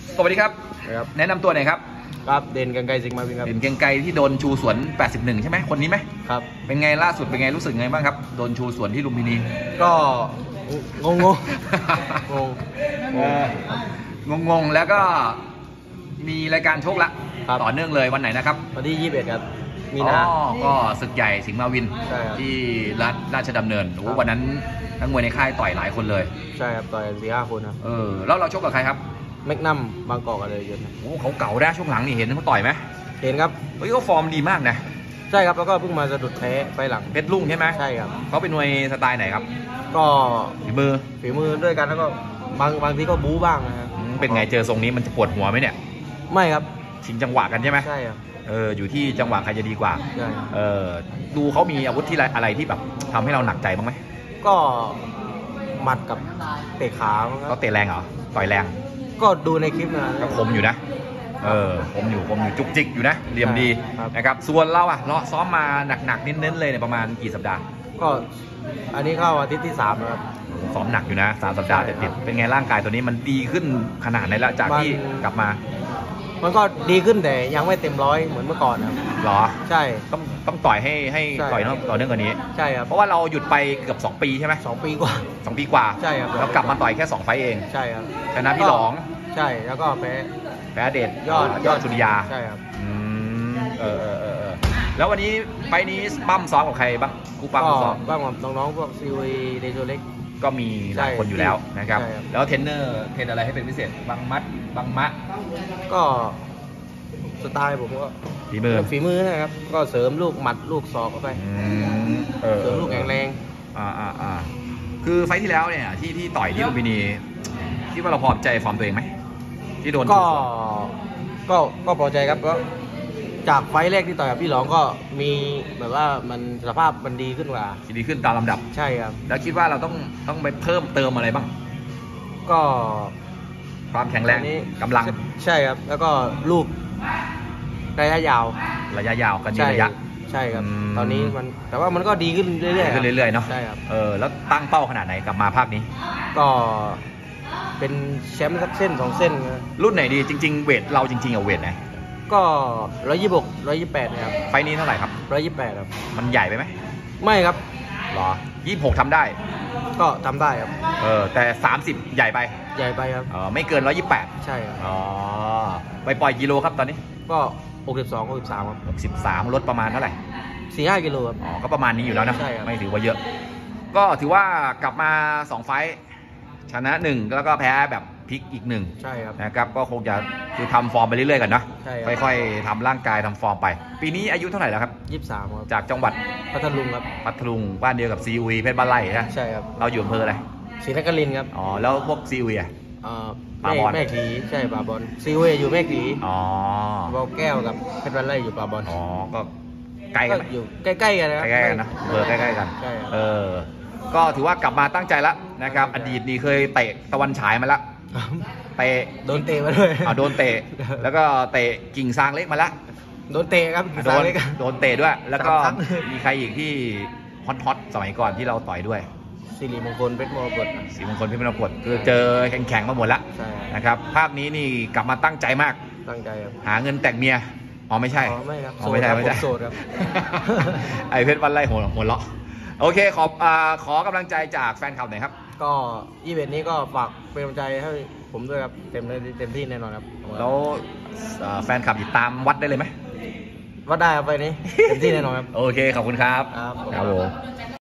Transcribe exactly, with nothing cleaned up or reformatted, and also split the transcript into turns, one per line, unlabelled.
สวัสดีครับ
ครับ
แนะนำตัวหน่อยครับ
ครับเด่นกังไกรสิงห์มาวินครับ
เด่นเกรียงไกรที่โดนชูสวนแปดสิบเอ็ดใช่ไหมคนนี้ไหม
ครับ
เป็นไงล่าสุดเป็นไงรู้สึกไงบ้างครับโดนชูสวนที่ลุมพินี
ก็งงงง
งงงแล้วก็มีรายการชกละต่อเนื่องเลยวันไหนนะครับ
วันที่ยี่สิบเอ็ดครับมีนา
ก็ศึกใหญ่สิงห์มาวินที่ราชดำเนินโอ้วันนั้นนักมวยในค่ายต่อยหลายคนเลย
ใช่ครับต่อยสี่ห้าคนครับ
เออแล้วเราชกกับใครครับ
แมกนัมบางกอกอะไรเยอะ
โอ้เขาเก่าได้ช่วงหลังนี่เห็นเขาต่อยไหม
เห็นครับ
เฮ้ยเขาฟอร์มดีมากนะ
ใช่ครับแล้วก็เพิ่งมาสะดุดแพ้ไปหลัง
เพชรลุ่งใช่ไหม
ใช่ครับ
เขาเป็นมวยสไตล์ไหนครับ
ก็
ฝีมือ
ฝีมือด้วยกันแล้วก็บางบางทีก็บู๊บ้างนะครับ
เป็นไงเจอทรงนี้มันจะปวดหัวไหมเนี่ย
ไม่ครับ
ชิงจังหวะกันใช่ไหม
ใช่ครับ
เอออยู่ที่จังหวะใครจะดีกว่า
ใช่
เออดูเขามีอาวุธที่อะไรที่แบบทำให้เราหนักใจบ้างไหม
ก็หมัดกับเตะขา
เขาเตะแรงเหรอต่อยแรง
ก็ดูในคลิปนะ
ก็คมอยู่นะเออคมอยู่คมอยู่จุกจิกอยู่นะเหลี่ยมดีนะครับส่วนเราอะเราซ้อมมาหนักๆเน้นๆเลยเนี่ยประมาณกี่สัปดาห์
ก็อันนี้เข้าอาทิตย์ที่สามแล้วครับ
ซ้อมหนักอยู่นะสามสัปดาห์ติดๆเป็นไงร่างกายตัวนี้มันดีขึ้นขนาดไหนละจากที่กลับมา
มันก็ดีขึ้นแต่ยังไม่เต็มร้อยเหมือนเมื่อก่อนครับ
หรอ
ใช่
ต้องต้องต่อยให้ให้ต่อยต่อเนื่องกว่านี้
ใช่ครับ
เพราะว่าเราหยุดไปเกือบสองปีใช่ไหม
สองปีกว่า
สองปีกว่า
ใช่ครับ
แล้วกลับมาต่อยแค่สองไฟเอง
ใช่ครับ
ชนะพี่หลอง
ใช่แล้วก็แพ้
แพ้เดช
ยอด
ยอดสุริยา
ใช่ครับ
อืมเออเออเออแล้ววันนี้ไปนี้ปั้มซ้อมกับใครบ้างครูปั้มซ้อม
ปั้มกับน้องๆพวกซีวีเดโชเล็ก
ก็มีหลายคนอยู่แล้วนะครับแล้วเทรนเนอร์เทรนอะไรให้เป็นพิเศษบางมัดบางมะ
ก็สไตล์ผมก็
ฝีมือ
ฝีมือนะครับก็เสริมลูกหมัดลูกศอกเข้าไปเสริมลูกแข็งแรง
อ่าอ่าอ่าคือไฟที่แล้วเนี่ยที่ที่ต่อยที่ลุมพินีคิดว่าเราพอใจฟอร์มตัวเองไหมที่โดน
ก็ก็ก็พอใจครับก็จากไฟแรกที่ต่อยกับพี่หลองก็มีแบบว่ามันสภาพมันดีขึ้นกว่า
ดีขึ้นตามลำดับ
ใช่ครับ
แล้วคิดว่าเราต้องต้องไปเพิ่มเติมอะไรบ้าง
ก็
ความแข็งแรงกำลัง
ใช่ครับแล้วก็ลูกระยะยาว
ระยะยาวกันยืนระยะ
ใช่ครับตอนนี้มันแต่ว่ามันก็ดีขึ้นเรื่อยๆ
ขึ้นเรื่อยๆเนาะ
ใช่ครับ
เออแล้วตั้งเป้าขนาดไหนกลับมาภาคนี้
ก็เป็นแชมป์สักเส้นสองเส้น
รุ่นไหนดีจริงๆเวทเราจริงๆเอาเวทไหน
ก็ร้อยยี่สิบหกร้อยยี่สิบแปดนะครับ
ไฟนี้เท่าไหร่ครับ
ร้อยยี่สิบแปดครับ
มันใหญ่ไปไหม
ไม่ครับ
หรอยี่สิบหกทำได้
ก็ทำได้ครับ
เออแต่สามสิบใหญ่ไป
ใหญ่ไปครับ
เออไม่เกินร้อยยี่สิบแปด
ใช่ครับ
อ๋อไปปล่อยกิโลครับตอนนี้
ก็หกสิบสองหกสิบสามครับ
หกสิบสามลดประมาณเท่าไหร่
สี่ห้ากิโลครับ
อ๋อก็ประมาณนี้อยู่แล้วนะ
ใช่ครับ
ไม่ถือว่าเยอะก็ถือว่ากลับมาสองไฟชนะหนึ่งแล้วก็แพ้แบบพลิกอีกหนึ่ง
ใช่ครับ
นะครับก็คงจะคือทำฟอร์มไปเรื่อยๆกันนะค่อยๆทำร่างกายทำฟอร์มไปปีนี้อายุเท่าไหร่แล้วครับ
ยี่สิบสามครับ
จากจังหวัด
พัทลุงครับ
พัทลุงบ้านเดียวกับซีอุยเพชรบ้านไร่นะ
ใช่ครับ
เราอยู่อำเภออะไร
ศรีนครินทร์ครับ
อ๋อแล้วพวกซีอุยอ่ะ
ป่าบอลแม่ขีใช่ป่าบอลซีอุยอยู่แม่ขี
อ๋อ
บ่อแก้วกับเพชรบ้านไร่อยู่ป่าบอล
อ๋อก็ใกล้กัน
อยู่ใกล้ๆกันนะ
ใกล้ๆกันนะเบอร์ใกล้ๆกันเออก็ถือว่ากลับมาตั้งใจแล้วนะครับอดีตนี่เคยเตะตะวันฉายมาแล้วเตะ
โดนเตะมาด้วย
อ่าโดนเตะแล้วก็เตะกิ่งซางเล็กมาแล้ว
โดนเตะครับ
โดนโดนเตะด้วยแล้วก็มีใครอีกที่ฮอตฮอตสมัยก่อนที่เราต่อยด้วย
สิริมงคลเพชรมรกต
สิริมงคลเพชรมรกตคือเจอแข็งๆมาหมดละนะครับภาคนี้นี่กลับมาตั้งใจมาก
ตั้งใจครับ
หาเงินแต่งเมียอ๋อไม่ใช่
อ๋อไม่ครับ
อ๋อไม่ใช่ไม่ใช่
โสดครับ
ไอเพชรบ้านไร่หัวหัวเลาะโอเคขอขอกำลังใจจากแฟนคลับหน่อยครับ
ก็อีเวนต์นี้ก็ฝากเป็นกำลังใจให้ผมด้วยครับเต็มเต็มที่แน่นอนครับ
แล้วแฟนคลับติดตามวัดได้เลยไหม
วัดได้ครับไปนี้เต็มที่แน่นอนครับ
โอเคขอบคุณครับ
ครับ
ครับผม